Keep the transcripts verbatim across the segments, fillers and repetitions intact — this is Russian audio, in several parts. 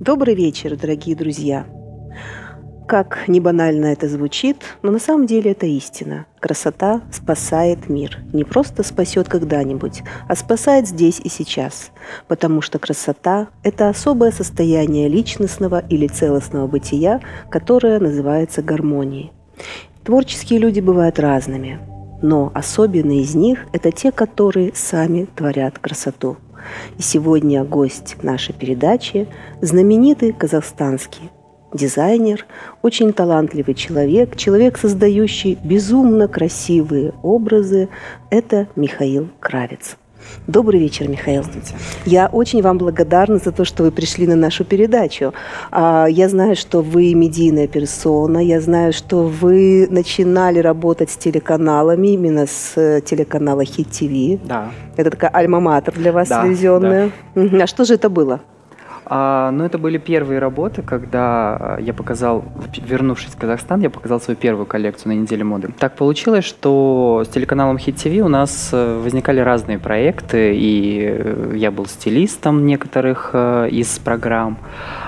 Добрый вечер, дорогие друзья! Как не банально это звучит, но на самом деле это истина. Красота спасает мир. Не просто спасет когда-нибудь, а спасает здесь и сейчас. Потому что красота – это особое состояние личностного или целостного бытия, которое называется гармонией. Творческие люди бывают разными, но особенные из них – это те, которые сами творят красоту. И сегодня гость нашей передачи – знаменитый казахстанский дизайнер, очень талантливый человек, человек, создающий безумно красивые образы – это Михаил Кравец. Добрый вечер, Михаил. Здравствуйте. Я очень вам благодарна за то, что вы пришли на нашу передачу. Я знаю, что вы медийная персона, я знаю, что вы начинали работать с телеканалами, именно с телеканала Хит ТВ. Да. Это такая альма-матер для вас, да, телевизионная. Да. А что же это было? А, ну, это были первые работы, когда я показал, вернувшись в Казахстан, я показал свою первую коллекцию на неделе моды. Так получилось, что с телеканалом Хит ТВ у нас возникали разные проекты, и я был стилистом некоторых из программ,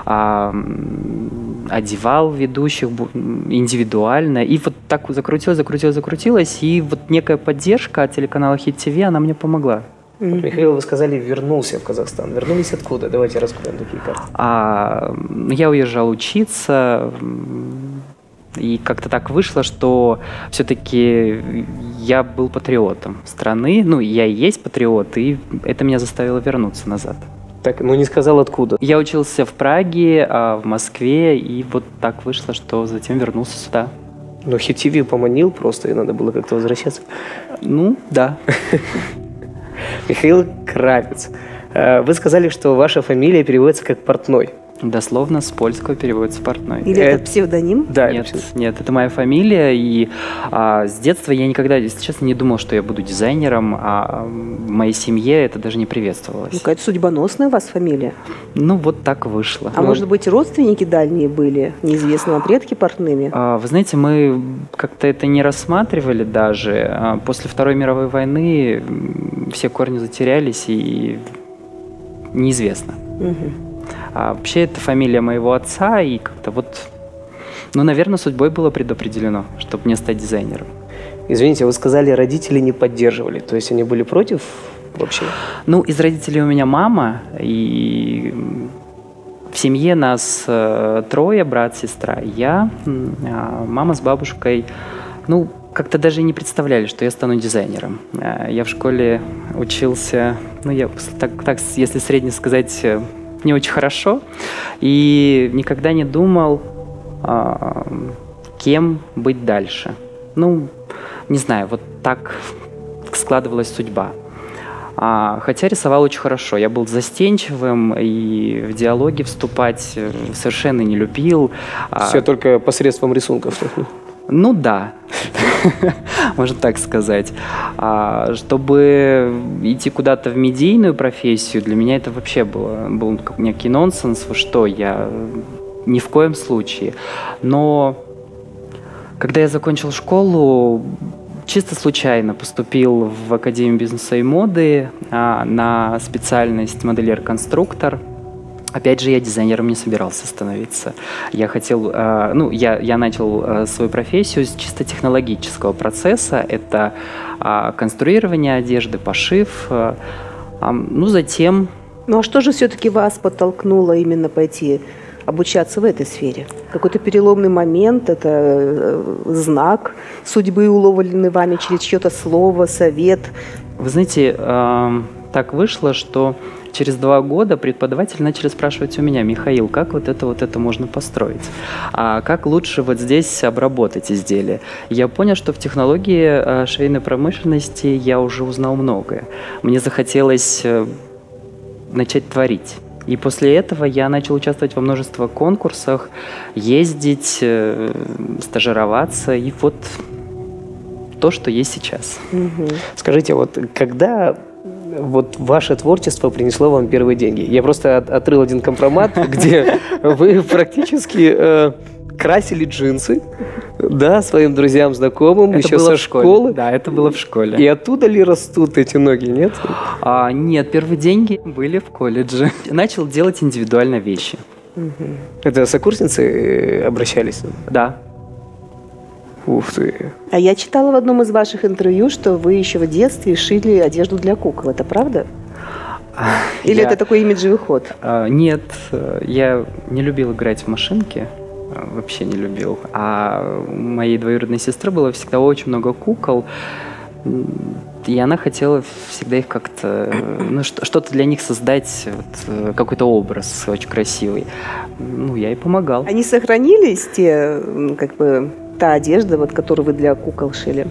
одевал ведущих индивидуально, и вот так закрутилось, закрутилось, закрутилось, и вот некая поддержка от телеканала Хит ТВ, она мне помогла. Вот, Михаил, вы сказали, вернулся в Казахстан. Вернулись откуда? Давайте раскроем такие карты. А, я уезжал учиться, и как-то так вышло, что все-таки я был патриотом страны. Ну, я и есть патриот, и это меня заставило вернуться назад. Так, ну не сказал откуда. Я учился в Праге, в Москве, и вот так вышло, что затем вернулся сюда. Но Хит ТВ поманил просто, и надо было как-то возвращаться. Ну, да. Михаил Кравец. Вы сказали, что ваша фамилия переводится как «портной». Дословно с польского переводится «портной». Или это, это псевдоним? Да. Нет, это нет, это моя фамилия, и а, с детства я никогда, если честно, не думал, что я буду дизайнером, а в моей семье это даже не приветствовалось. Ну, какая-то судьбоносная у вас фамилия. Ну, вот так вышло. А ну, может быть, родственники дальние были, неизвестно, а предки портными? А, вы знаете, мы как-то это не рассматривали даже. А, после Второй мировой войны все корни затерялись, и неизвестно. Угу. А вообще, это фамилия моего отца, и как-то вот, ну, наверное, судьбой было предопределено, чтобы мне стать дизайнером. Извините, вы сказали, родители не поддерживали, то есть они были против вообще? Ну, из родителей у меня мама, и в семье нас э, трое, брат, сестра, я, а мама с бабушкой, ну, как-то даже не представляли, что я стану дизайнером. Я в школе учился, ну, я так, так если средне сказать, не очень хорошо, и никогда не думал, а, кем быть дальше. Ну, не знаю, вот так складывалась судьба. А, хотя рисовал очень хорошо. Я был застенчивым и в диалоги вступать совершенно не любил. Все а, только посредством рисунков. Ну да, можно так сказать. А, чтобы идти куда-то в медийную профессию, для меня это вообще было, был некий нонсенс. Что я ни в коем случае. Но когда я закончил школу, чисто случайно поступил в Академию бизнеса и моды а, на специальность модельер-конструктор. Опять же, я дизайнером не собирался становиться. Я хотел, э, ну, я, я начал э, свою профессию с чисто технологического процесса. Это э, конструирование одежды, пошив. Э, э, ну, затем... Ну, а что же все-таки вас подтолкнуло именно пойти обучаться в этой сфере? Какой-то переломный момент, это э, знак судьбы, уловленный вами через чье-то слово, совет? Вы знаете, э, так вышло, что... Через два года преподаватели начали спрашивать у меня: Михаил, как вот это вот это можно построить? А как лучше вот здесь обработать изделие? Я понял, что в технологии швейной промышленности я уже узнал многое. Мне захотелось начать творить. И после этого я начал участвовать во множестве конкурсах, ездить, стажироваться, и вот то, что есть сейчас. Угу. Скажите, вот когда... Вот ваше творчество принесло вам первые деньги. Я просто от, отрыл один компромат, где вы практически э, красили джинсы, да, своим друзьям, знакомым, это еще было со в школе. школы. Да, это было в школе. И оттуда ли растут эти ноги, нет? А, нет, первые деньги были в колледже. Начал делать индивидуально вещи. Мгм. Это сокурсницы э, обращались? Да. Ух ты. А я читала в одном из ваших интервью, что вы еще в детстве шили одежду для кукол. Это правда? Или Я- это такой имиджевый ход? А, Нет, э, я не любил играть в машинки, э, вообще не любил. А у моей двоюродной сестры было всегда очень много кукол, м, и она хотела всегда их как-то, э, ну, что- что-то для них создать, вот, э, какой-то образ очень красивый. Ну, я ей помогал. Они сохранились, те, м, как бы, та одежда, вот, которую вы для кукол шили?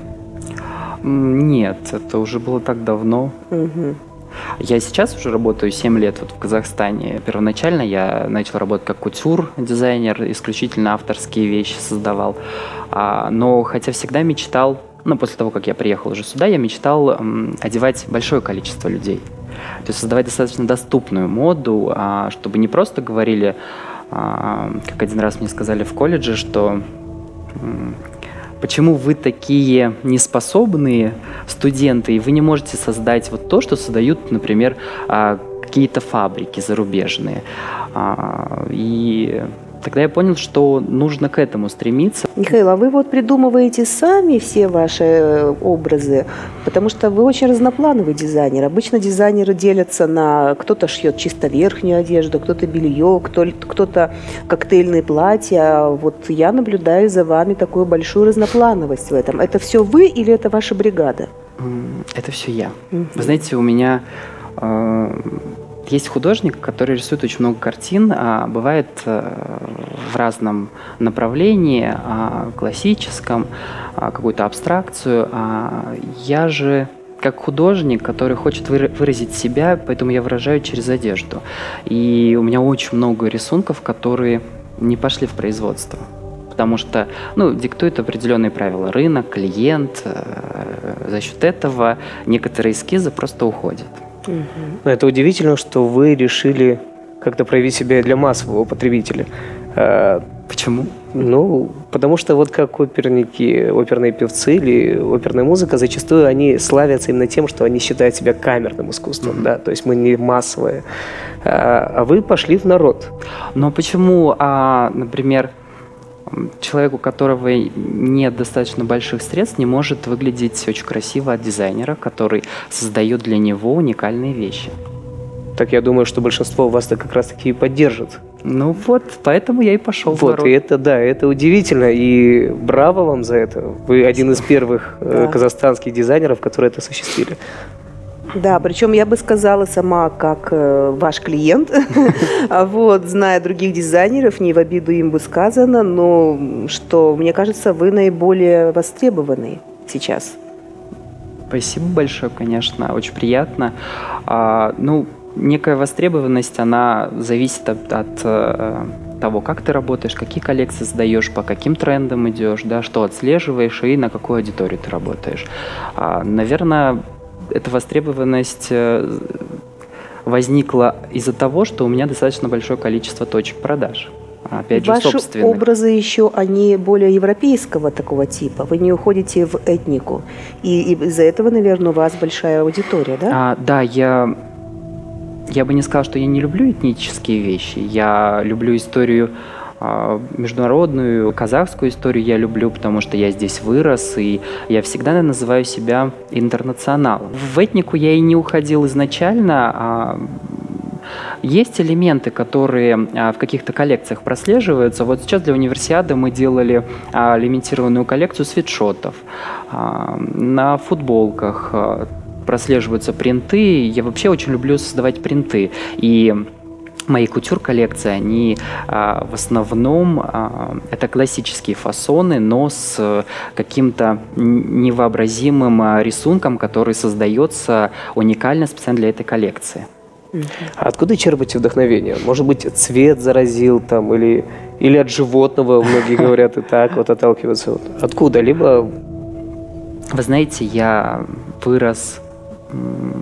М, Нет, это уже было так давно. Мгм. Я сейчас уже работаю семь лет вот в Казахстане. Первоначально я начал работать как кутюр-дизайнер, исключительно авторские вещи создавал. А, но хотя всегда мечтал, ну, после того, как я приехал уже сюда, я мечтал м, одевать большое количество людей. То есть создавать достаточно доступную моду, а, чтобы не просто говорили, а, как один раз мне сказали в колледже, что м, почему вы такие неспособные студенты, и вы не можете создать вот то, что создают, например, а, какие-то фабрики зарубежные. А, И тогда я понял, что нужно к этому стремиться. Михаил, а вы вот придумываете сами все ваши э, образы, потому что вы очень разноплановый дизайнер. Обычно дизайнеры делятся на... Кто-то шьет чисто верхнюю одежду, кто-то белье, кто- кто-то коктейльные платья. А вот я наблюдаю за вами такую большую разноплановость в этом. Это все вы или это ваша бригада? М, Это все я. Мгм. Вы знаете, у меня э, есть художник, который рисует очень много картин, а бывает э, в разном направлении, а, классическом, а, какую-то абстракцию. А я же как художник, который хочет выра- выразить себя, поэтому я выражаю через одежду. И у меня очень много рисунков, которые не пошли в производство. Потому что, ну, диктует определенные правила рынок, клиент. э, За счет этого некоторые эскизы просто уходят. Мгм. Но это удивительно, что вы решили как-то проявить себя для массового потребителя. А, Почему? Ну, потому что вот как оперники, оперные певцы или оперная музыка, зачастую они славятся именно тем, что они считают себя камерным искусством, да, то есть мы не массовые. А, а вы пошли в народ. Но почему, а, например, м, человек, у которого нет достаточно больших средств, не может выглядеть очень красиво от дизайнера, который создает для него уникальные вещи? Так я думаю, что большинство вас-то как раз-таки и поддержит. Ну вот, поэтому я и пошел в Вот, народ. и это, да, это удивительно, и браво вам за это. Вы один из первых э, Да. казахстанских дизайнеров, которые это осуществили. Да, причем я бы сказала сама, как э, ваш клиент, А вот, зная других дизайнеров, не в обиду им бы сказано, но что, мне кажется, вы наиболее востребованный сейчас. Спасибо большое, конечно, очень приятно. А, ну, некая востребованность, она зависит от, от, э, того, как ты работаешь, какие коллекции создаешь, по каким трендам идешь, да, что отслеживаешь и на какую аудиторию ты работаешь. А, наверное, эта востребованность э, возникла из-за того, что у меня достаточно большое количество точек продаж. Опять же, Ваши собственных. образы еще, они более европейского такого типа. Вы не уходите в этнику. И, и из-за этого, наверное, у вас большая аудитория, да? А, да, я, я бы не сказал, что я не люблю этнические вещи. Я люблю историю а, международную, казахскую историю я люблю, потому что я здесь вырос, и я всегда называю себя интернационалом. В этнику я и не уходил изначально, а есть элементы, которые а, в каких-то коллекциях прослеживаются. Вот сейчас для универсиады мы делали а, лимитированную коллекцию свитшотов. А, на футболках а, прослеживаются принты. Я вообще очень люблю создавать принты. И мои кутюр-коллекции, они а, в основном а, это классические фасоны, но с каким-то невообразимым а, рисунком, который создается уникально специально для этой коллекции. А откуда черпаете вдохновение? Может быть, цвет заразил там, или, или от животного, многие говорят, и так вот отталкиваются. Вот. Откуда? Либо... Вы знаете, я вырос м,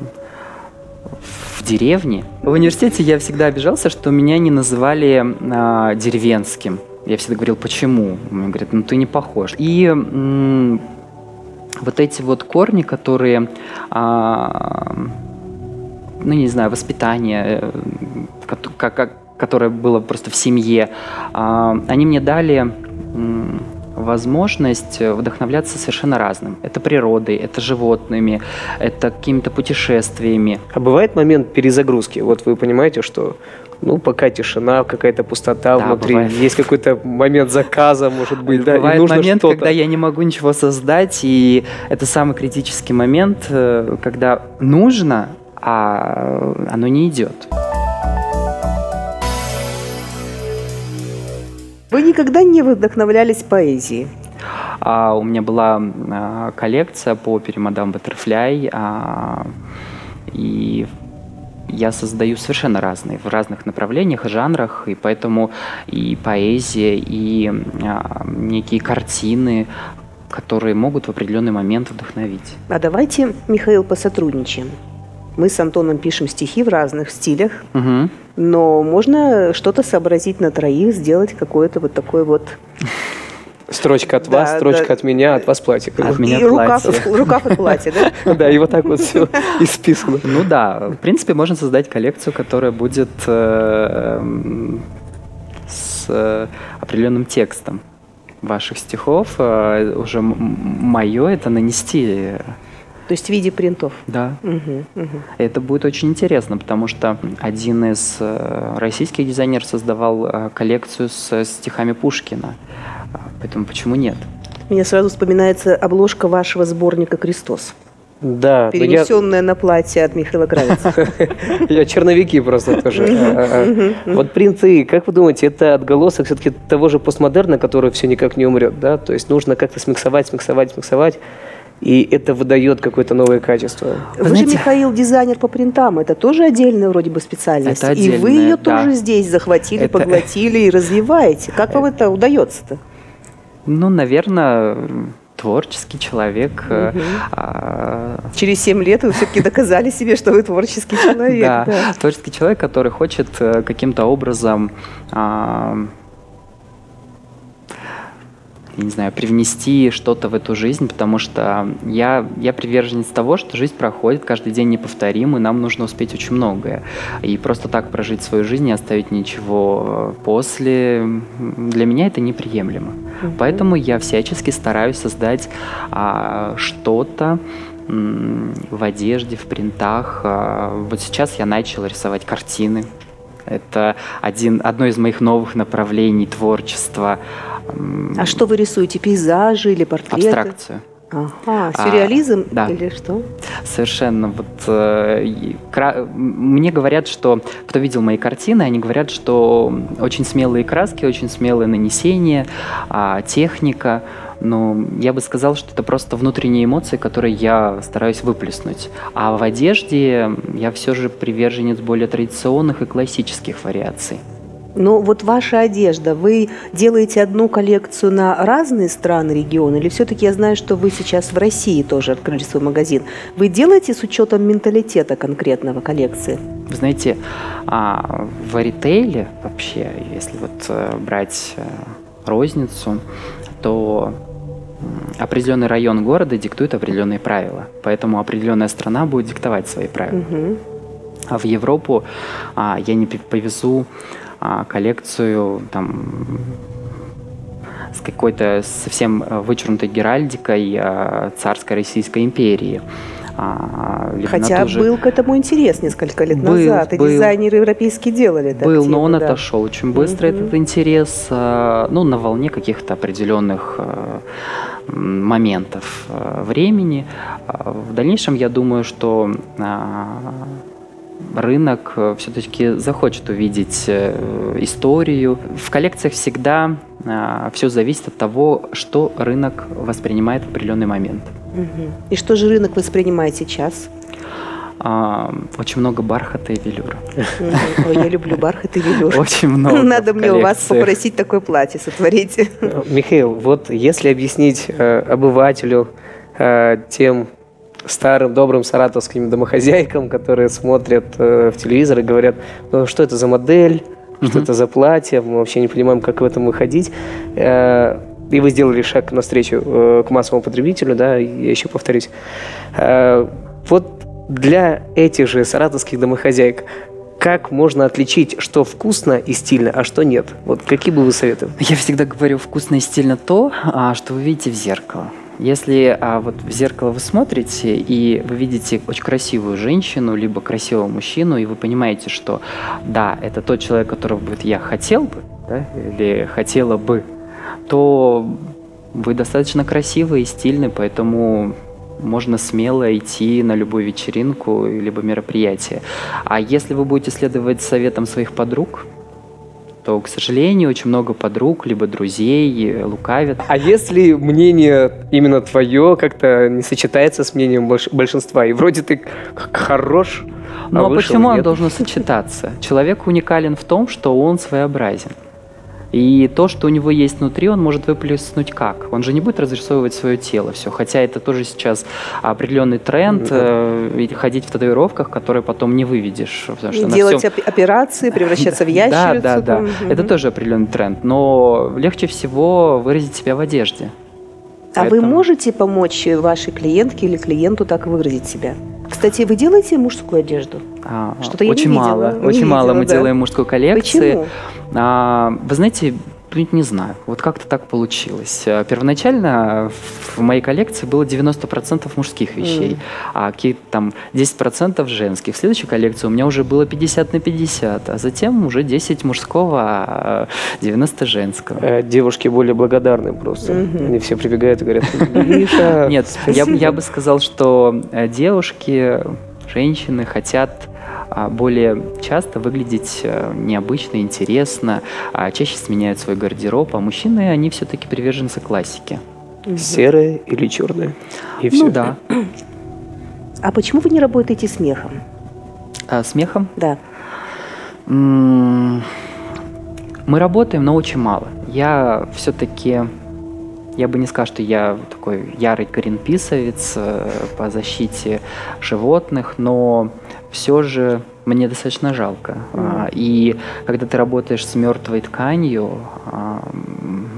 в деревне. В университете я всегда обижался, что меня не называли а, деревенским. Я всегда говорил, почему? Мне говорят, ну ты не похож. И м, вот эти вот корни, которые... А, ну, не знаю, воспитание, как, как, которое было просто в семье, они мне дали возможность вдохновляться совершенно разным. Это природой, это животными, это какими-то путешествиями. А бывает момент перезагрузки? Вот вы понимаете, что ну, пока тишина, какая-то пустота да, внутри, бывает. Есть какой-то момент заказа, может быть, да, бывает и нужно момент, что-то. Когда я не могу ничего создать, и это самый критический момент, когда нужно, а оно не идет. Вы никогда не вдохновлялись поэзией? А, у меня была а, коллекция по опере «Мадам Баттерфляй», а, и я создаю совершенно разные, в разных направлениях и жанрах, и поэтому и поэзия, и а, некие картины, которые могут в определенный момент вдохновить. А давайте, Михаил, посотрудничаем. Мы с Антоном пишем стихи в разных стилях, угу. но можно что-то сообразить на троих, сделать какое-то вот такое вот... Строчка от вас, да, строчка да. от меня, от вас платье. От меня платье. Рукав от платья, да? Да, и вот так вот все исписано. Ну да, в принципе, можно создать коллекцию, которая будет с определенным текстом ваших стихов. Уже мое это нанести... То есть в виде принтов? Да. Угу, угу. Это будет очень интересно, потому что один из российских дизайнеров создавал коллекцию с стихами Пушкина. Поэтому почему нет? Мне сразу вспоминается обложка вашего сборника «Крестос». Да. Перенесенная на платье от Михаила Кравица. Я черновики просто тоже. Вот принты, как вы думаете, это отголосок все-таки того же постмодерна, который все никак не умрет, да? То есть нужно как-то смиксовать, смиксовать, смиксовать. И это выдает какое-то новое качество. Вы, вы знаете, же, Михаил, дизайнер по принтам. Это тоже отдельная вроде бы специальность. Это и вы ее да. тоже здесь захватили, это... поглотили и развиваете. Как вам это удается-то? Ну, наверное, творческий человек. Угу. А... Через семь лет вы все-таки доказали себе, что вы творческий человек. Да, да. Творческий человек, который хочет каким-то образом... я не знаю, привнести что-то в эту жизнь, потому что я, я приверженец того, что жизнь проходит, каждый день неповторим, и нам нужно успеть очень многое. И просто так прожить свою жизнь и оставить ничего после, для меня это неприемлемо. Mm-hmm. Поэтому я всячески стараюсь создать а, что-то м, в одежде, в принтах. А, вот сейчас я начал рисовать картины. Это один, одно из моих новых направлений творчества. А что вы рисуете? Пейзажи или портреты? Абстракцию. Ага, сюрреализм а, да. или что? Совершенно. Вот, э, кра... Мне говорят, что кто видел мои картины, они говорят, что очень смелые краски, очень смелое нанесение, э, техника. Но я бы сказал, что это просто внутренние эмоции, которые я стараюсь выплеснуть. А в одежде я все же приверженец более традиционных и классических вариаций. Ну вот ваша одежда, вы делаете одну коллекцию на разные страны, регионы, или все-таки я знаю, что вы сейчас в России тоже открыли свой магазин. Вы делаете с учетом менталитета конкретного коллекции? Вы знаете, в ритейле вообще, если вот брать розницу, то определенный район города диктует определенные правила, поэтому определенная страна будет диктовать свои правила. Угу. А в Европу а, я не повезу а, коллекцию там, с какой-то совсем вычурнутой геральдикой а, царской Российской империи. А, Хотя уже... был к этому интерес несколько лет был, назад, и был. дизайнеры европейские делали это. Был, активно, но он да. отошел очень быстро, mm-hmm. этот интерес, ну, на волне каких-то определенных моментов времени. В дальнейшем, я думаю, что рынок все-таки захочет увидеть историю. В коллекциях всегда все зависит от того, что рынок воспринимает в определенный момент. Угу. И что же рынок воспринимает сейчас? А, очень много бархата и велюра. Ой, я люблю бархат и велюр. Очень много. Надо мне у вас попросить такое платье сотворить. Михаил, вот если объяснить э, обывателю, э, тем старым добрым саратовским домохозяйкам, которые смотрят э, в телевизор и говорят, ну, что это за модель, mm-hmm. что это за платье, мы вообще не понимаем, как в этом выходить. Э, и вы сделали шаг навстречу э, к массовому потребителю, да, я еще повторюсь. Э, вот для этих же саратовских домохозяек, как можно отличить, что вкусно и стильно, а что нет? Вот какие бы вы советы? Я всегда говорю, вкусно и стильно то, а, что вы видите в зеркало. Если а, вот в зеркало вы смотрите, и вы видите очень красивую женщину, либо красивого мужчину, и вы понимаете, что да, это тот человек, которого вот, я хотел бы, да, или хотела бы, то вы достаточно красивый и стильный, поэтому можно смело идти на любую вечеринку либо мероприятие. А если вы будете следовать советам своих подруг, то, к сожалению, очень много подруг, либо друзей лукавят. А если мнение именно твое как-то не сочетается с мнением больш- большинства, и вроде ты хорош, а Ну а вышел почему он нет? должен сочетаться? Человек уникален в том, что он своеобразен. И то, что у него есть внутри, он может выплеснуть как? Он же не будет разрисовывать свое тело все. Хотя это тоже сейчас определенный тренд, э, и ходить в татуировках, которые потом не выведешь. Потому что на Делать всем- оп- операции, превращаться в ящерицу. Да, да, да. там. Это Мгм. тоже определенный тренд. Но легче всего выразить себя в одежде. А вы Поэтому- можете помочь вашей клиентке или клиенту так выразить себя? Кстати, вы делаете мужскую одежду? А, Что-то я не очень видела, мало, не очень мало видела, мы да. делаем мужской коллекции. Почему? А, вы знаете, ну, не знаю, вот как-то так получилось. А, Первоначально в моей коллекции было девяносто процентов мужских вещей, М. а какие-то там десять процентов женских. В следующей коллекции у меня уже было пятьдесят на пятьдесят, а затем уже десять мужского, а девяносто женского. Э, Девушки более благодарны просто. Мгм. Они все прибегают и говорят: Миша, Нет, я, бы- я бы сказал, что э, девушки, женщины хотят а, более часто выглядеть э, необычно, интересно, а чаще сменяют свой гардероб, а мужчины, они все-таки приверженцы классики. серое или черное? И все. Ну да. А почему вы не работаете с мехом? А смехом? Да. М, Мы работаем, но очень мало. Я все-таки, я бы не сказал, что я такой ярый гринписовец э, по защите животных, но все же мне достаточно жалко. А, И когда ты работаешь с мертвой тканью, а, м,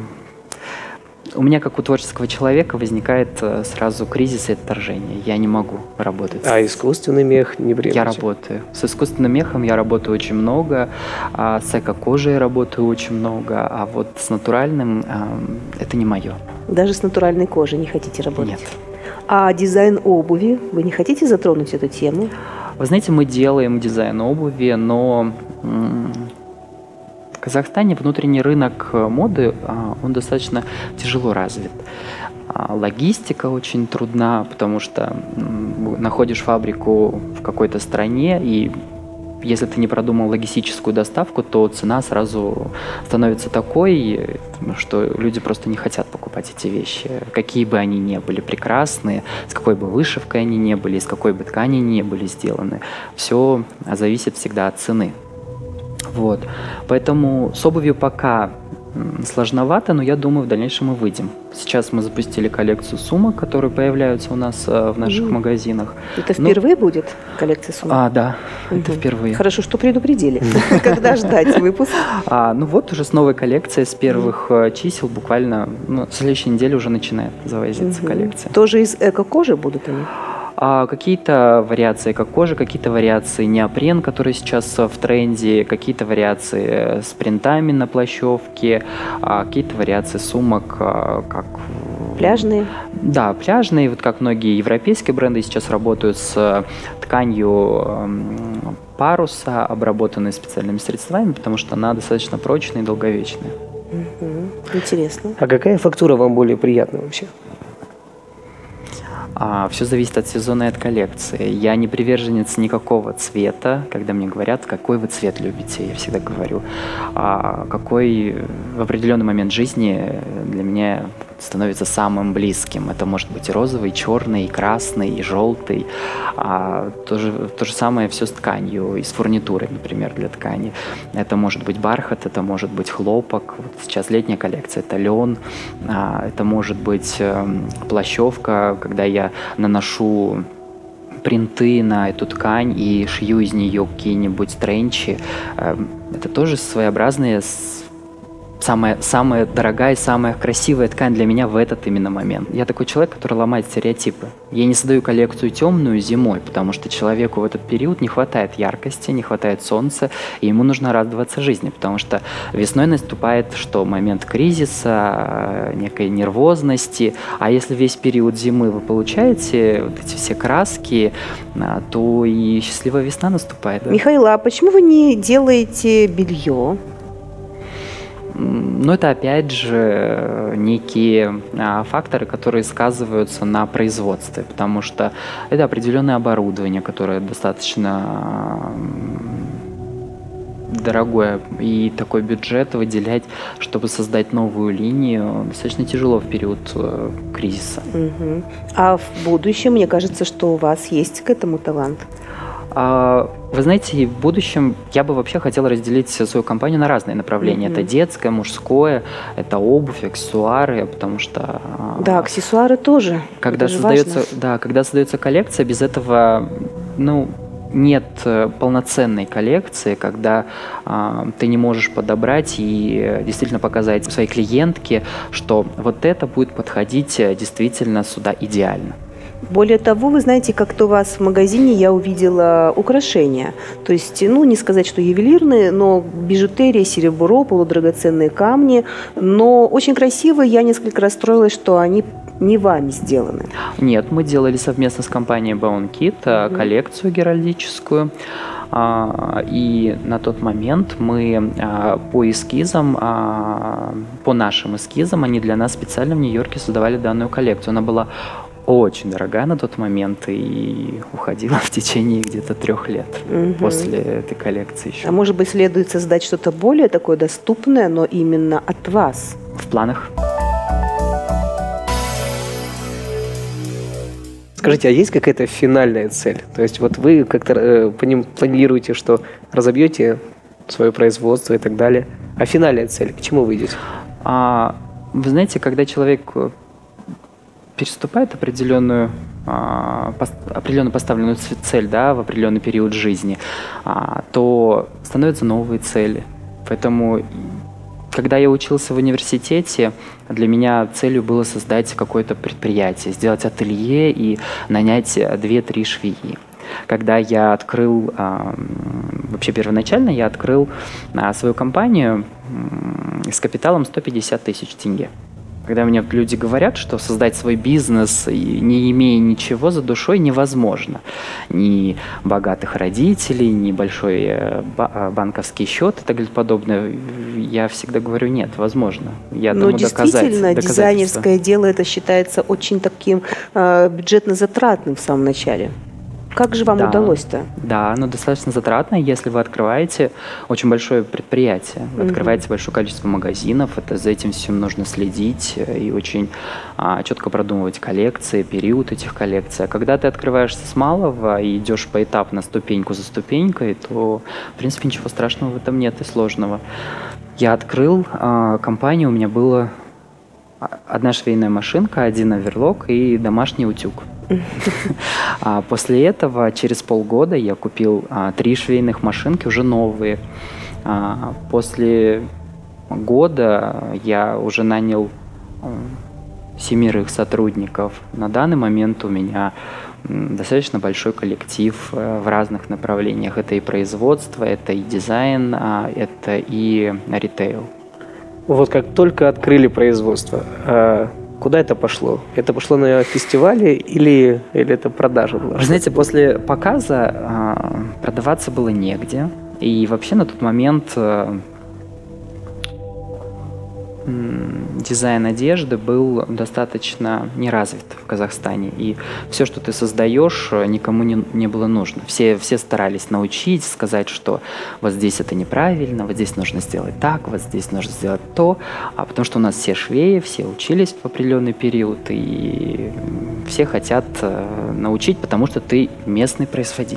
у меня, как у творческого человека, возникает э, сразу кризис и отторжение. Я не могу работать. А искусственный мех не бремите? Я работаю. С искусственным мехом я работаю очень много, а с эко-кожей работаю очень много, а вот с натуральным эм, это не мое. Даже с натуральной кожей не хотите работать? Нет. А дизайн обуви? Вы не хотите затронуть эту тему? Вы знаете, мы делаем дизайн обуви, но м, в Казахстане внутренний рынок э, моды, а, он достаточно тяжело развит. А, Логистика очень трудна, потому что м, находишь фабрику в какой-то стране, и если ты не продумал логистическую доставку, то цена сразу становится такой, что люди просто не хотят покупать эти вещи, какие бы они ни были прекрасные, с какой бы вышивкой они ни были, из какой бы ткани они ни были сделаны. Все зависит всегда от цены. Вот. Поэтому с обувью пока м, сложновато, но я думаю, в дальнейшем мы выйдем. Сейчас мы запустили коллекцию сумок, которые появляются у нас э, в наших Мгм. магазинах. Это Ну, впервые будет коллекция сумок? А, да, это Мгм. впервые. Хорошо, что предупредили. Когда ждать выпуск? А, ну вот уже с новой коллекцией, с первых э, чисел, буквально ну, с следующей недели уже начинает завозиться Мгм. коллекция. Тоже из эко-кожи будут они? А какие-то вариации эко-кожи, какие-то вариации неопрен, который сейчас э, в тренде, какие-то вариации э, с принтами на плащевке, а какие-то вариации сумок, а, как... э, Пляжные? Да, пляжные, вот как многие европейские бренды сейчас работают с э, тканью эм, паруса, обработанной специальными средствами, потому что она достаточно прочная и долговечная. Мгм. Интересно. А какая фактура вам более приятна вообще? А, все зависит от сезона и от коллекции. Я не приверженец никакого цвета. Когда мне говорят, какой вы цвет любите, я всегда говорю, а, какой в определенный момент жизни для меня становится самым близким. Это может быть и розовый, и черный, и красный, и желтый. А, то, же, то же самое все с тканью и с фурнитурой, например, для ткани. Это может быть бархат, это может быть хлопок. Вот сейчас летняя коллекция, это лен. А, это может быть эм, плащевка, когда я наношу принты на эту ткань и шью из нее какие-нибудь тренчи. Эм, Это тоже своеобразные с- самая, самая дорогая, самая красивая ткань для меня в этот именно момент. Я такой человек, который ломает стереотипы. Я не создаю коллекцию темную зимой, потому что человеку в этот период не хватает яркости, не хватает солнца, и ему нужно радоваться жизни, потому что весной наступает, что момент кризиса, некой нервозности, а если весь период зимы вы получаете вот эти все краски, то и счастливая весна наступает. Да? Михаил, а почему вы не делаете белье? Ну, это опять же некие а, факторы, которые сказываются на производстве, потому что это определенное оборудование, которое достаточно а, дорогое, и такой бюджет выделять, чтобы создать новую линию, достаточно тяжело в период а, кризиса. Угу. А в будущем, мне кажется, что у вас есть к этому талант. Вы знаете, в будущем я бы вообще хотел разделить свою компанию на разные направления. Mm-hmm. Это детское, мужское, это обувь, аксессуары, потому что... Да, аксессуары тоже. Когда это создается, важно. да, когда создается коллекция, без этого, ну, нет полноценной коллекции, когда а, ты не можешь подобрать и действительно показать своей клиентке, что вот это будет подходить действительно сюда идеально. Более того, вы знаете, как-то у вас в магазине я увидела украшения. То есть, ну, не сказать, что ювелирные, но бижутерия, серебро, полудрагоценные камни. Но очень красивые. Я несколько расстроилась, что они не вами сделаны. Нет, мы делали совместно с компанией Bounkit mm-hmm. коллекцию геральдическую. И на тот момент мы по эскизам, по нашим эскизам, они для нас специально в Нью-Йорке создавали данную коллекцию. Она была очень дорогая на тот момент и уходила в течение где-то трех лет угу. после этой коллекции еще. А может быть, следует создать что-то более такое доступное, но именно от вас? В планах. Скажите, а есть какая-то финальная цель? То есть вот вы как-то э, по ним планируете, что разобьете свое производство и так далее. А финальная цель, к чему вы идете? А, вы знаете, когда человек переступает определенную, а, пост, определенно поставленную цель, да, в определенный период жизни, а, то становятся новые цели. Поэтому, когда я учился в университете, для меня целью было создать какое-то предприятие, сделать ателье и нанять две-три швеи. Когда я открыл, вообще первоначально я открыл свою компанию с капиталом сто пятьдесят тысяч тенге. Когда мне люди говорят, что создать свой бизнес, не имея ничего за душой, невозможно. Ни богатых родителей, ни большой банковский счет и так далее подобное, я всегда говорю, нет, возможно. Я Но думаю, действительно, дизайнерское дело это считается очень таким э, бюджетно затратным в самом начале. Как же вам да, удалось-то? Да, оно достаточно затратно, если вы открываете очень большое предприятие, вы mm-hmm. открываете большое количество магазинов, это за этим всем нужно следить и очень а, четко продумывать коллекции, период этих коллекций. А когда ты открываешься с малого и идешь поэтапно, ступеньку за ступенькой, то, в принципе, ничего страшного в этом нет и сложного. Я открыл а, компанию, у меня было одна швейная машинка, один оверлок и домашний утюг. А после этого, через полгода, я купил а, три швейных машинки, уже новые. А, после года я уже нанял а, семерых сотрудников. На данный момент у меня м, достаточно большой коллектив а, в разных направлениях. Это и производство, это и дизайн, а, это и ритейл. Вот как только открыли производство, а... куда это пошло? Это пошло на фестивале или, или это продажа была? Вы знаете, после показа э, продаваться было негде. И вообще на тот момент э, дизайн одежды был достаточно не развит в Казахстане. И все, что ты создаешь, никому не, не было нужно. Все, все старались научить, сказать, что вот здесь это неправильно, вот здесь нужно сделать так, вот здесь нужно сделать то. А потому что у нас все швеи, все учились в определенный период, и все хотят научить, потому что ты местный производитель.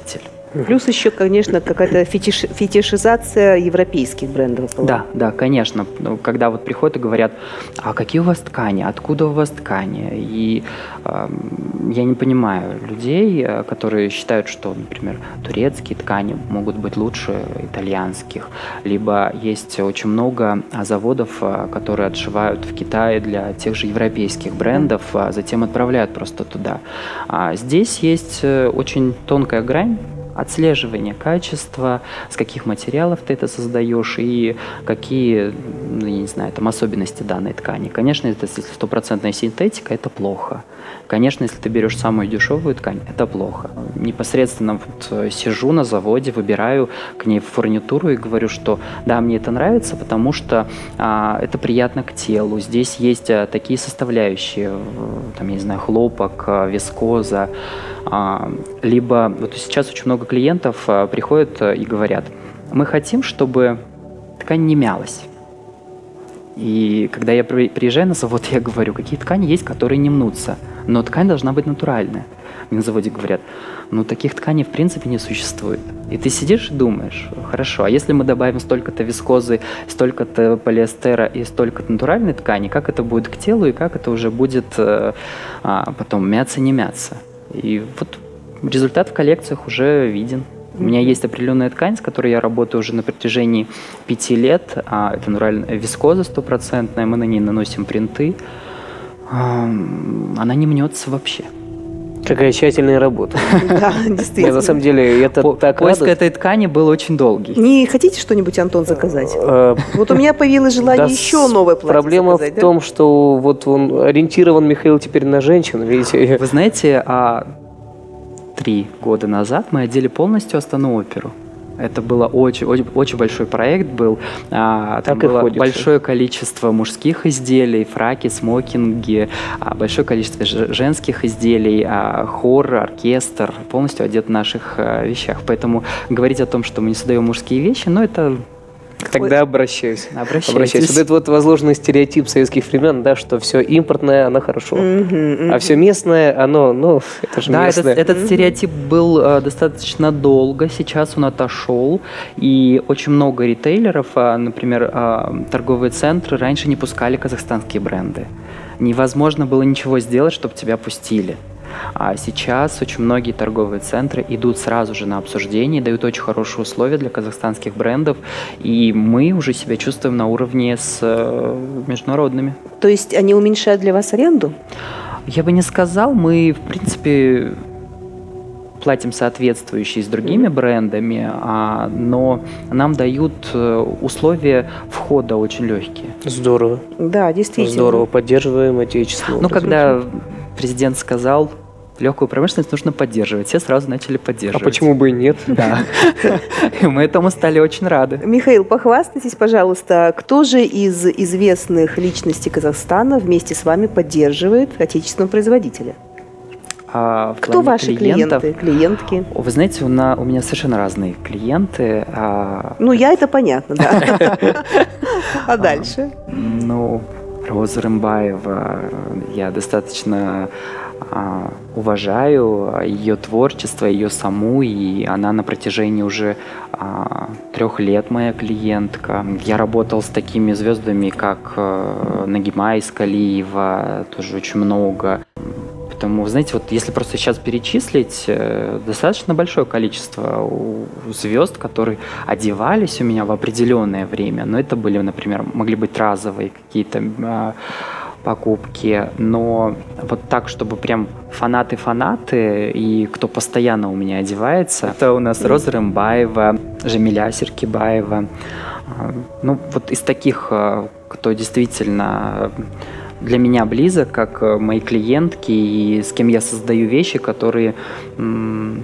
Плюс еще, конечно, какая-то фетиш, фетишизация европейских брендов. Была. Да, да, конечно. Когда вот приходят и говорят, а какие у вас ткани, откуда у вас ткани? И э, я не понимаю людей, которые считают, что, например, турецкие ткани могут быть лучше итальянских. Либо есть очень много заводов, которые отшивают в Китае для тех же европейских брендов, а затем отправляют просто туда. А здесь есть очень тонкая грань отслеживание качества, с каких материалов ты это создаешь и какие, ну, я не знаю, там особенности данной ткани. Конечно, это, если стопроцентная синтетика, это плохо. Конечно, если ты берешь самую дешевую ткань, это плохо. Непосредственно вот сижу на заводе, выбираю к ней фурнитуру и говорю, что да, мне это нравится, потому что а, это приятно к телу. Здесь есть а, такие составляющие, там, я не знаю, хлопок, а, вискоза. А, либо вот сейчас очень много клиентов а, приходят а, и говорят, мы хотим, чтобы ткань не мялась. И когда я приезжаю на завод, я говорю, какие ткани есть, которые не мнутся, но ткань должна быть натуральная. Мне на заводе говорят, ну таких тканей в принципе не существует. И ты сидишь и думаешь, хорошо, а если мы добавим столько-то вискозы, столько-то полиэстера и столько-то натуральной ткани, как это будет к телу и как это уже будет а, потом мяться, не мяться. И вот результат в коллекциях уже виден. У меня есть определенная ткань, с которой я работаю уже на протяжении пяти лет. А это натуральная вискоза стопроцентная, мы на ней наносим принты. Она не мнется вообще. Какая тщательная работа. Да, действительно. На самом деле, это так Поиск этой ткани был очень долгий. Не хотите что-нибудь, Антон, заказать? Вот у меня появилось желание еще новое платье Проблема в том, что вот он ориентирован, Михаил, теперь на женщин, видите. Вы знаете, а три года назад мы одели полностью Астану-оперу. Это было очень, очень, очень большой проект был. А, там было большое количество мужских изделий, фраки, смокинги, а, большое количество женских изделий, а, хор, оркестр, полностью одет в наших а, вещах. Поэтому говорить о том, что мы не создаем мужские вещи, ну это... Тогда обращаюсь. Обращайтесь. Обращаюсь. Вот этот вот возложенный стереотип советских времен, да, что все импортное, оно хорошо, mm-hmm, mm-hmm. а все местное, оно, ну, это же да, местное. Этот, этот стереотип был э, достаточно долго, сейчас он отошел, и очень много ритейлеров, э, например, э, торговые центры раньше не пускали казахстанские бренды. Невозможно было ничего сделать, чтобы тебя пустили. А сейчас очень многие торговые центры идут сразу же на обсуждение, дают очень хорошие условия для казахстанских брендов, и мы уже себя чувствуем на уровне с международными. То есть они уменьшают для вас аренду? Я бы не сказал, мы, в принципе, платим соответствующие с другими mm-hmm. брендами, а, но нам дают условия входа очень легкие. Здорово. Да, действительно. Здорово, поддерживаем отечественную. Ну, когда президент сказал, легкую промышленность нужно поддерживать, все сразу начали поддерживать. А почему бы и нет? Да. И мы этому стали очень рады. Михаил, похвастайтесь, пожалуйста, кто же из известных личностей Казахстана вместе с вами поддерживает отечественного производителя? А кто ваши клиенты, клиентки? Вы знаете, у, на, у меня совершенно разные клиенты. А... Ну, я это понятно, да. А дальше? Ну, Роза Рымбаева, я достаточно а, уважаю ее творчество, ее саму, и она на протяжении уже а, трех лет моя клиентка. Я работал с такими звездами, как а, Нагима Искалиева, тоже очень много. Поэтому, знаете, вот если просто сейчас перечислить, достаточно большое количество звезд, которые одевались у меня в определенное время. Но это были, например, могли быть разовые какие-то а, покупки. Но вот так, чтобы прям фанаты-фанаты и кто постоянно у меня одевается, это у нас Роза Рымбаева, Жамиля Серкибаева. Ну, вот из таких, кто действительно... для меня близок, как мои клиентки, и с кем я создаю вещи, которые м-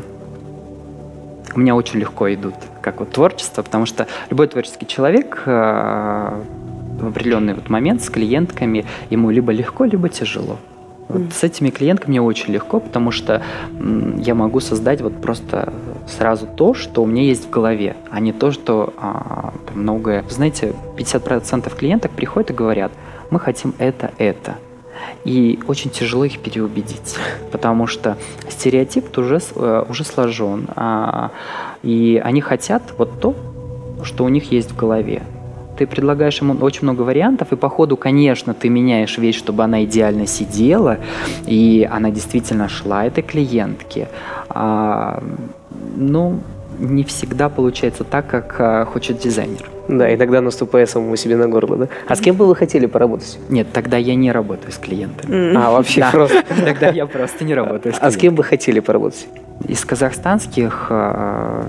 у меня очень легко идут, как вот творчество, потому что любой творческий человек э- в определенный вот момент с клиентками ему либо легко, либо тяжело. Вот mm. с этими клиентками мне очень легко, потому что м- я могу создать вот просто сразу то, что у меня есть в голове, а не то, что а, многое... Знаете, пятьдесят процентов клиенток приходят и говорят: мы хотим это, это. и очень тяжело их переубедить, потому что стереотип уже, уже сложен, а, и они хотят вот то, что у них есть в голове. Ты предлагаешь ему очень много вариантов, и по ходу, конечно, ты меняешь вещь, чтобы она идеально сидела, и она действительно шла этой клиентке. А, ну, не всегда получается так, как а, хочет дизайнер. Да, и тогда наступая самому себе на горло, да? А с кем бы вы хотели поработать? Нет, тогда я не работаю с клиентами. А, вообще Да. просто. Тогда я просто не работаю с А с кем бы хотели поработать? Из казахстанских э,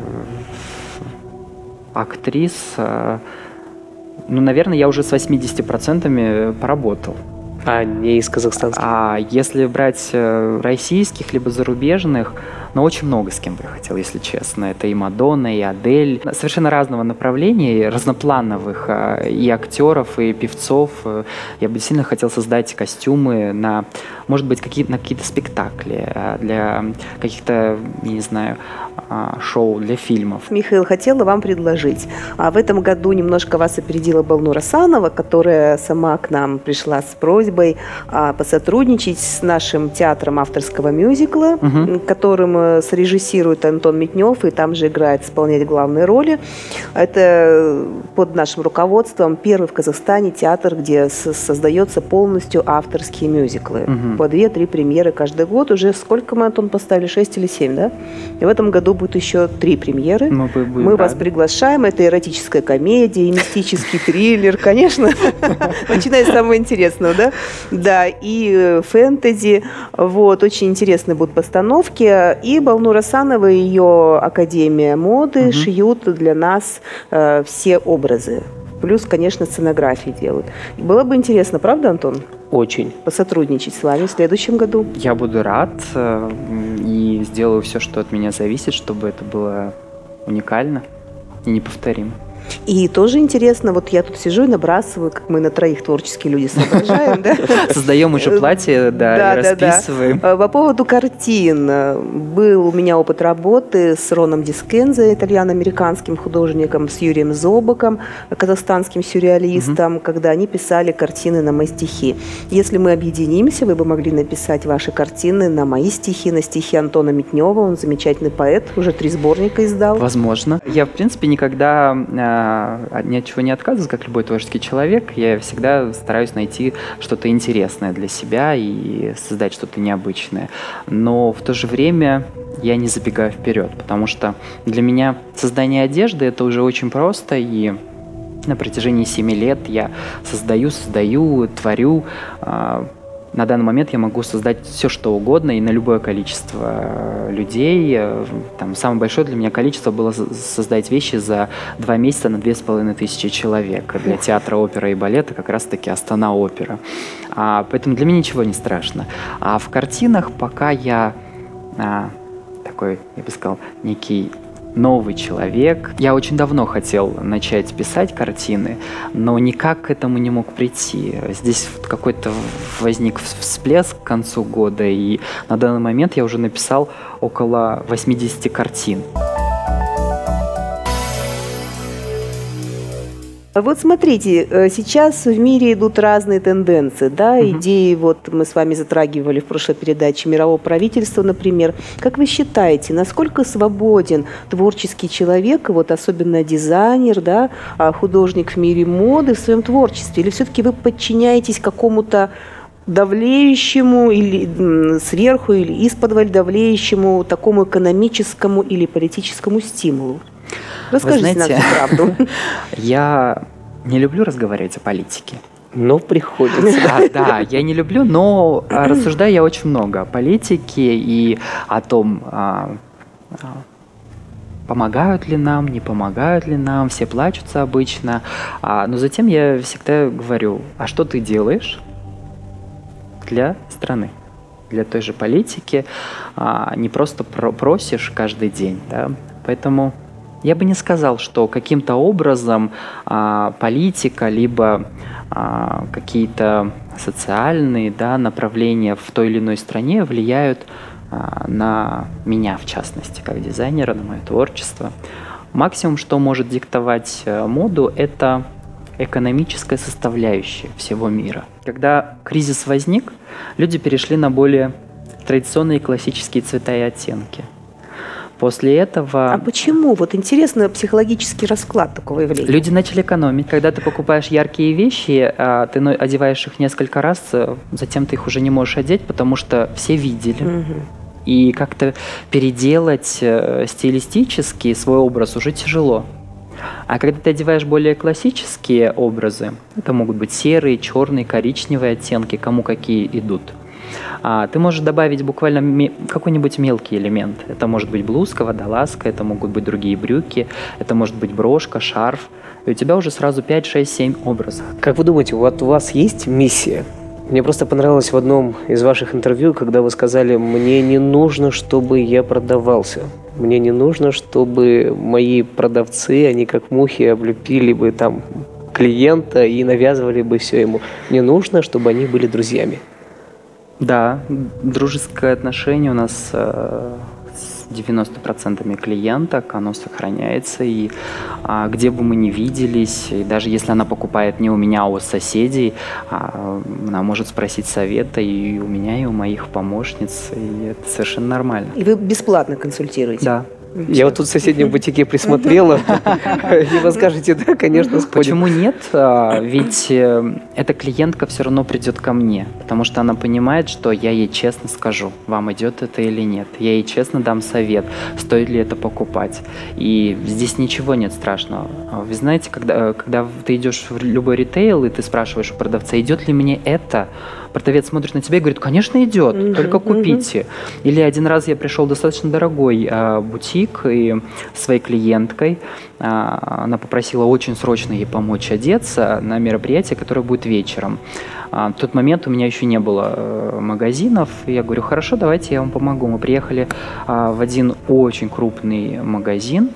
актрис, э, ну, наверное, я уже с восемьдесят процентов поработал. А, не из казахстанских. А если брать э, российских, либо зарубежных, ну, очень много с кем бы я хотел, если честно. Это и Мадонна, и Адель. Совершенно разного направления, разноплановых, э, и актеров, и певцов. Я бы сильно хотел создать костюмы на, может быть, какие, на какие-то спектакли, э, для каких-то, я не знаю, э, шоу, для фильмов. Михаил, хотела вам предложить. А в этом году немножко вас опередила Балнур Асанова, которая сама к нам пришла с просьбой а, посотрудничать с нашим театром авторского мюзикла, Угу. которым срежиссирует Антон Митнев, и там же играет, исполняет главные роли. Это под нашим руководством первый в Казахстане театр, где с- создается полностью авторские мюзиклы. Мгм. По две-три премьеры каждый год. Уже сколько мы, Антон, поставили? Шесть или семь, да? И в этом году будет еще три премьеры. Мы, бы- будем Мы вас рады. приглашаем. Это эротическая комедия, и мистический триллер, конечно. Начиная с самого интересного, да? Да, и э, фэнтези. Вот, очень интересные будут постановки. И Балнур Асанова и ее Академия моды Мгм. шьют для нас э, все образы. Плюс, конечно, сценографии делают. И было бы интересно, правда, Антон, Очень. посотрудничать с вами в следующем году? Я буду рад э, и сделаю все, что от меня зависит, чтобы это было уникально и неповторимо. И тоже интересно, вот я тут сижу и набрасываю, как мы на троих творческие люди соображаем, да? Создаем уже платье, да, и Да, да, да. расписываем. А, По поводу картин. Был у меня опыт работы с Роном Дискензе, итальяно-американским художником, с Юрием Зобаком, казахстанским сюрреалистом, когда они писали картины на мои стихи. Если мы объединимся, вы бы могли написать ваши картины на мои стихи, на стихи Антона Митнева. Он замечательный поэт, уже три сборника издал. Возможно. Я, в принципе, никогда э, ни от чего не отказываюсь, как любой творческий человек. Я всегда стараюсь найти что-то интересное для себя и создать что-то необычное. Но в то же время я не забегаю вперед, потому что для меня создание одежды – это уже очень просто, и на протяжении семи лет я создаю, создаю, творю. э, На данный момент я могу создать все, что угодно, и на любое количество э, людей. Э, Там, самое большое для меня количество было с- создать вещи за два месяца на две с половиной тысячи человек. Для театра, оперы и балета как раз-таки Астана опера. А, поэтому для меня ничего не страшно. А в картинах пока я а, такой, я бы сказал, некий новый человек. Я очень давно хотел начать писать картины, но никак к этому не мог прийти. Здесь вот какой-то возник всплеск к концу года, и на данный момент я уже написал около восьмидесяти картин. Вот смотрите, э, сейчас в мире идут разные тенденции, да, Мгм. идеи, вот мы с вами затрагивали в прошлой передаче мирового правительства, например. Как вы считаете, насколько свободен творческий человек, и вот особенно дизайнер, да, а художник в мире моды в своем творчестве? Или все-таки вы подчиняетесь какому-то давлеющему или м, сверху, или из-под давлеющему такому экономическому или политическому стимулу? Расскажите знаете, нам всю правду. Я не люблю разговаривать о политике. Но приходится. Да, да, я не люблю, но а, рассуждаю я очень много о политике и о том, а, а, помогают ли нам, не помогают ли нам, все плачутся обычно. А, но затем я всегда говорю, а что ты делаешь для страны, для той же политики, а, не просто про- просишь каждый день, да, поэтому я бы не сказал, что каким-то образом а, политика, либо а, какие-то социальные, да, направления в той или иной стране влияют а, на меня, в частности, как дизайнера, на мое творчество. Максимум, что может диктовать э, моду, это экономическая составляющая всего мира. Когда кризис возник, люди перешли на более традиционные классические цвета и оттенки. После этого... А почему? Вот интересно психологический расклад такого явления. Люди начали экономить. Когда ты покупаешь яркие вещи, ты одеваешь их несколько раз, затем ты их уже не можешь одеть, потому что все видели. Угу. И как-то переделать стилистически свой образ уже тяжело. А когда ты одеваешь более классические образы, это могут быть серые, черные, коричневые оттенки, кому какие идут, ты можешь добавить буквально какой-нибудь мелкий элемент. Это может быть блузка, водолазка, это могут быть другие брюки, это может быть брошка, шарф. И у тебя уже сразу пять, шесть, семь образов. Как вы думаете, вот у вас есть миссия? Мне просто понравилось в одном из ваших интервью, когда вы сказали: «Мне не нужно, чтобы я продавался. Мне не нужно, чтобы мои продавцы, они как мухи облепили бы там клиента и навязывали бы все ему. Мне нужно, чтобы они были друзьями». Да, дружеское отношение у нас э, с девяноста процентами клиенток, оно сохраняется, и а, где бы мы ни виделись, и даже если она покупает не у меня, а у соседей, а, она может спросить совета и у меня, и у моих помощниц, и это совершенно нормально. И вы бесплатно консультируете? Да. Я вот тут в соседнем бутике присмотрела, и вы скажете: да, конечно, сходим. Почему нет? Ведь эта клиентка все равно придет ко мне, потому что она понимает, что я ей честно скажу, вам идет это или нет. Я ей честно дам совет, стоит ли это покупать. И здесь ничего нет страшного. Вы знаете, когда, когда ты идешь в любой ритейл, и ты спрашиваешь у продавца, идет ли мне это, продавец смотрит на тебя и говорит: конечно, идет, mm-hmm, только купите. Mm-hmm. Или один раз я пришел в достаточно дорогой а, бутик, и своей клиенткой а, она попросила очень срочно ей помочь одеться на мероприятие, которое будет вечером. А, в тот момент у меня еще не было а, магазинов, и я говорю: хорошо, давайте я вам помогу. Мы приехали а, в один очень крупный магазин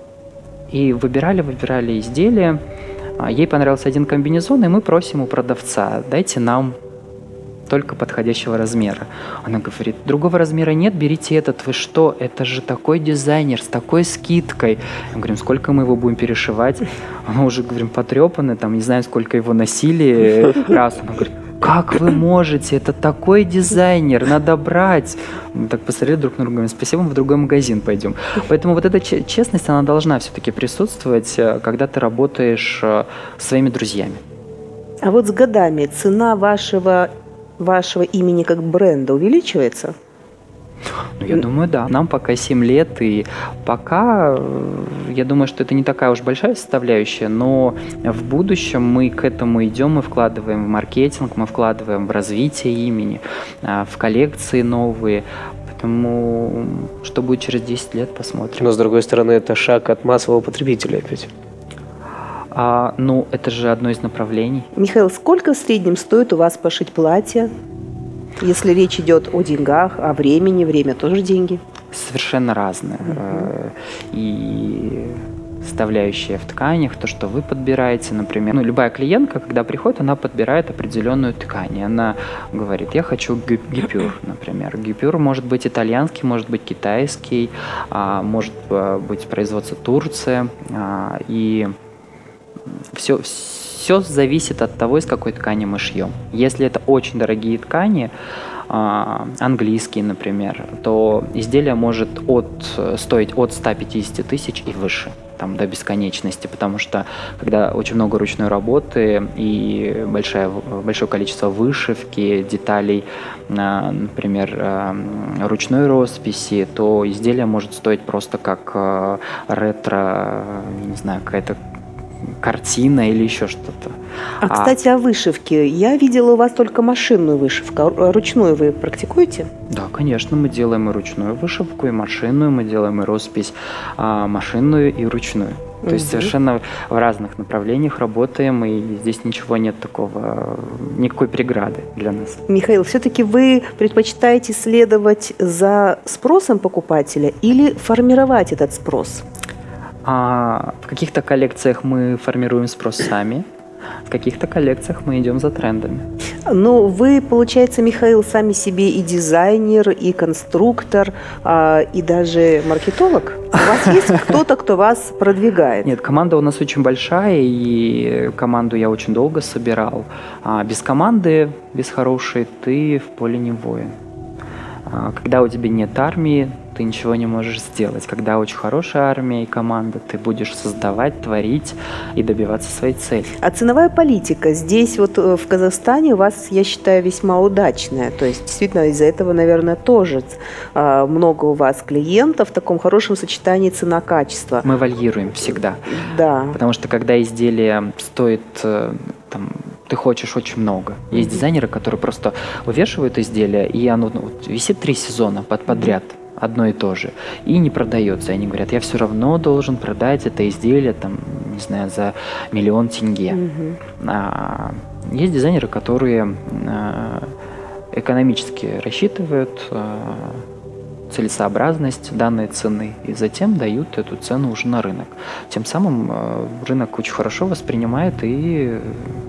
и выбирали, выбирали изделия. А, ей понравился один комбинезон, и мы просим у продавца: дайте нам только подходящего размера. Она говорит: другого размера нет, берите этот. Вы что? Это же такой дизайнер с такой скидкой. Мы говорим: сколько мы его будем перешивать? Она уже, говорим, потрепанная, там не знаю, сколько его носили раз. Она говорит: как вы можете? Это такой дизайнер, надо брать. Мы так посмотрели друг на друга, говорим: спасибо, мы в другой магазин пойдем. Поэтому вот эта честность, она должна все-таки присутствовать, когда ты работаешь с своими друзьями. А вот с годами цена вашего вашего имени как бренда увеличивается? Ну, я думаю, да. Нам пока семь лет, и пока, я думаю, что это не такая уж большая составляющая, но в будущем мы к этому идем, мы вкладываем в маркетинг, мы вкладываем в развитие имени, в коллекции новые. Поэтому что будет через десять лет, посмотрим. Но, с другой стороны, это шаг от массового потребителя опять. А, ну, это же одно из направлений. Михаил, сколько в среднем стоит у вас пошить платье, если речь идет о деньгах, о времени? Время тоже деньги. Совершенно разные. Uh-huh. И составляющие в тканях, то, что вы подбираете, например. Ну, любая клиентка, когда приходит, она подбирает определенную ткань. Она говорит: я хочу гипюр, например. Гипюр может быть итальянский, может быть китайский, может быть производство Турции. И Все, все зависит от того, из какой ткани мы шьем. Если это очень дорогие ткани, английские, например, то изделие может от, стоить от ста пятидесяти тысяч и выше, там, до бесконечности, потому что когда очень много ручной работы и большое, большое количество вышивки, деталей, например, ручной росписи, то изделие может стоить просто как ретро, не знаю, какая-то картина или еще что-то. А, кстати, о вышивке. Я видела у вас только машинную вышивку. Ручную вы практикуете? Да, конечно, мы делаем и ручную вышивку, и машинную, мы делаем и роспись а, машинную и ручную. То угу. есть совершенно в разных направлениях работаем, и здесь ничего нет такого, никакой преграды для нас. Михаил, все-таки вы предпочитаете следовать за спросом покупателя или формировать этот спрос? А в каких-то коллекциях мы формируем спрос сами, В каких-то коллекциях мы идем за трендами. Ну, вы, получается, Михаил, сами себе и дизайнер, и конструктор, а, и даже маркетолог? У вас есть кто-то, кто вас продвигает? Нет, команда у нас очень большая, и команду я очень долго собирал. А без команды, без хорошей, ты в поле не воин. А когда у тебя нет армии, ты ничего не можешь сделать. Когда очень хорошая армия и команда, ты будешь создавать, творить и добиваться своей цели. А ценовая политика здесь, вот в Казахстане, у вас, я считаю, весьма удачная. То есть, действительно, из-за этого, наверное, тоже а, много у вас клиентов в таком хорошем сочетании цена-качество. Мы вальируем всегда. Да. Потому что когда изделие стоит, там, ты хочешь очень много. Есть mm-hmm. дизайнеры, которые просто вывешивают изделие, и оно ну, висит три сезона под подряд. Mm-hmm. Одно и то же, и не продается. И они говорят, я все равно должен продать это изделие, там, не знаю, за миллион тенге. Mm-hmm. А, есть дизайнеры, которые а, экономически рассчитывают а, целесообразность данной цены и затем дают эту цену уже на рынок. Тем самым а, рынок очень хорошо воспринимает и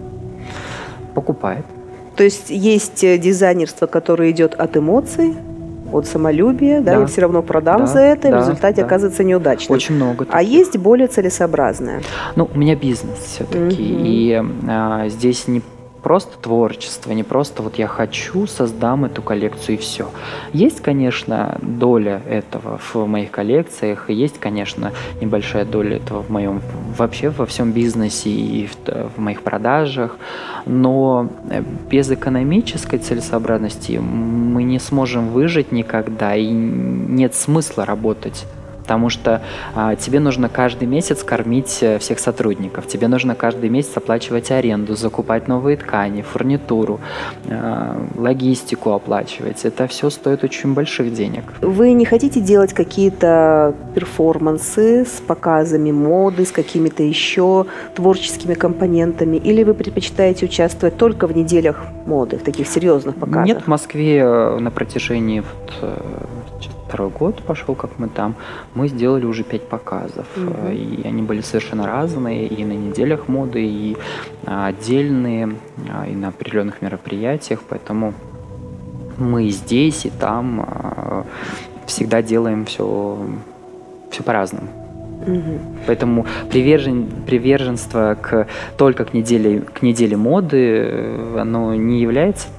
покупает. То есть есть дизайнерство, которое идет от эмоций, от самолюбия, да, да, я все равно продам да, за это, да, и в результате да. оказывается неудачным. Очень много. А есть более целесообразное. Ну, у меня бизнес все-таки, mm-hmm. и а, здесь не просто творчество, не просто вот я хочу, создам эту коллекцию и все. Есть, конечно, доля этого в моих коллекциях, и есть, конечно, небольшая доля этого в моем, вообще во всем бизнесе и в, в моих продажах, но без экономической целесообразности мы не сможем выжить никогда, и нет смысла работать. Потому что а, тебе нужно каждый месяц кормить всех сотрудников, тебе нужно каждый месяц оплачивать аренду, закупать новые ткани, фурнитуру, а, логистику оплачивать. Это все стоит очень больших денег. Вы не хотите делать какие-то перформансы с показами моды, с какими-то еще творческими компонентами? Или вы предпочитаете участвовать только в неделях моды, в таких серьезных показах? Нет, в Москве на протяжении вот, второй год пошел, как мы там, мы сделали уже пять показов. Mm-hmm. И они были совершенно разные, и на неделях моды, и отдельные, и на определенных мероприятиях. Поэтому мы здесь и там всегда делаем все, все по-разному. Mm-hmm. Поэтому привержен, приверженство к, только к неделе, к неделе моды, оно не является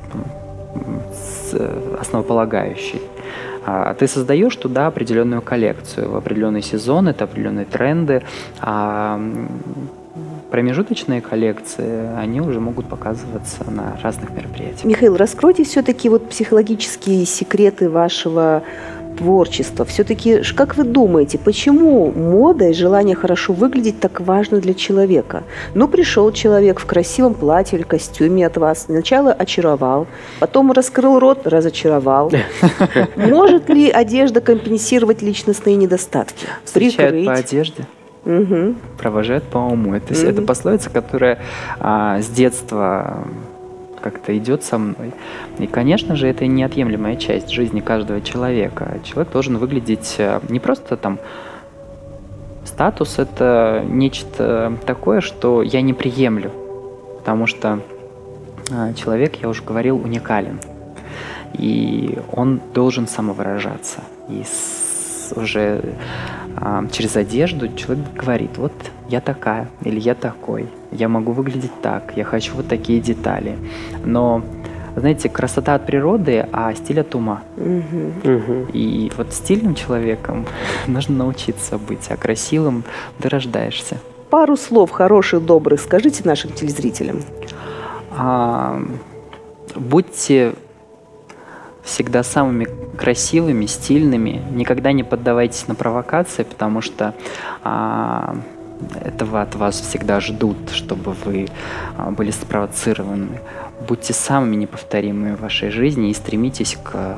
основополагающей. Ты создаешь туда определенную коллекцию, в определенный сезон, это определенные тренды, а промежуточные коллекции, они уже могут показываться на разных мероприятиях. Михаил, раскройте все-таки вот психологические секреты вашего творчества. Все-таки, как вы думаете, почему мода и желание хорошо выглядеть так важно для человека? Ну, пришел человек в красивом платье или костюме от вас, сначала очаровал, потом раскрыл рот, разочаровал. Может ли одежда компенсировать личностные недостатки? Встречают по одежде, угу. провожают по уму. Это, угу. это пословица, которая а, с детства как-то идет со мной. И, конечно же, это неотъемлемая часть жизни каждого человека. Человек должен выглядеть не просто там... Статус — это нечто такое, что я не приемлю, потому что человек, я уже говорил, уникален. И он должен самовыражаться. И с, уже а, через одежду человек говорит, вот я такая, или я такой, я могу выглядеть так, я хочу вот такие детали. Но, знаете, красота от природы, а стиль от ума. Uh-huh. И вот стильным человеком нужно научиться быть, а красивым ты рождаешься. Пару слов хороших, добрых скажите нашим телезрителям. А, будьте всегда самыми красивыми, стильными. Никогда не поддавайтесь на провокации, потому что а, этого от вас всегда ждут, чтобы вы а, были спровоцированы. Будьте самыми неповторимыми в вашей жизни и стремитесь к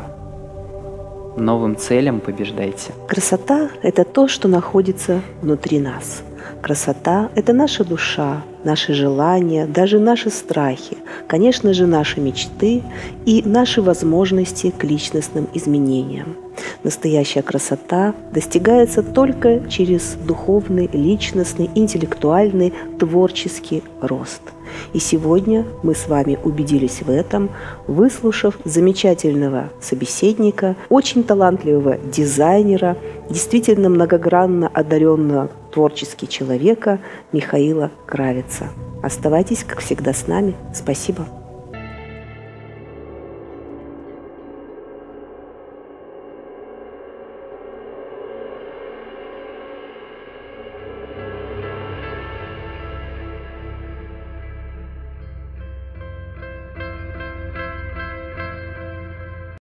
новым целям, побеждайте. Красота – это то, что находится внутри нас. Красота – это наша душа, наши желания, даже наши страхи, конечно же, наши мечты и наши возможности к личностным изменениям. Настоящая красота достигается только через духовный, личностный, интеллектуальный, творческий рост. И сегодня мы с вами убедились в этом, выслушав замечательного собеседника, очень талантливого дизайнера, действительно многогранно одаренного творчески человека Михаила Кравица. Оставайтесь, как всегда, с нами. Спасибо.